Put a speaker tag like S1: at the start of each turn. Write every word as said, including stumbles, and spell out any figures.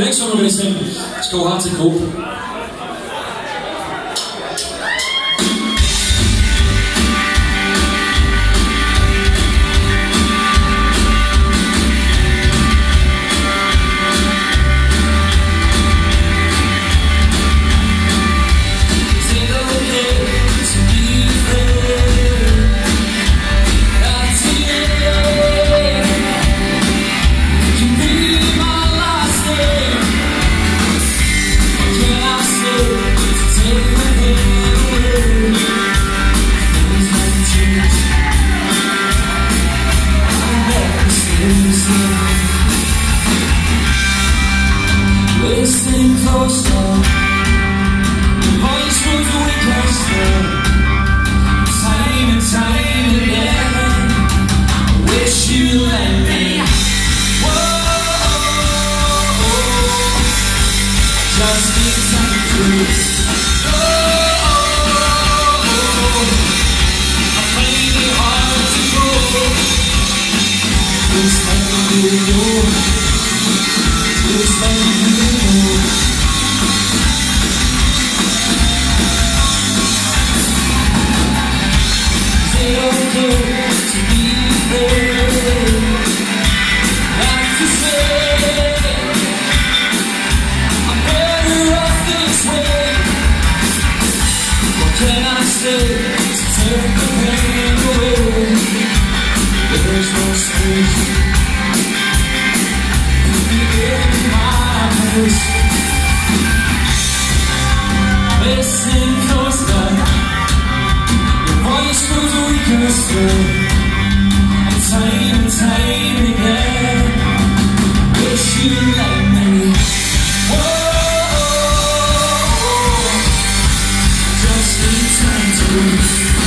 S1: next song we're going to sing, it's called Hard to Cope. Listen closer, your voice was weaker still. Time and time again, I wish you let me. Whoa, just need time to. Oh, I find it hard to go. It's like you know. It's like you know. They don't care to be there. Like to say, I'm better off this way. What can I say to turn the pain away? There's no space. Listen closer, your voice was weaker still. And time and time again, wish you let me. Whoa, just need time to.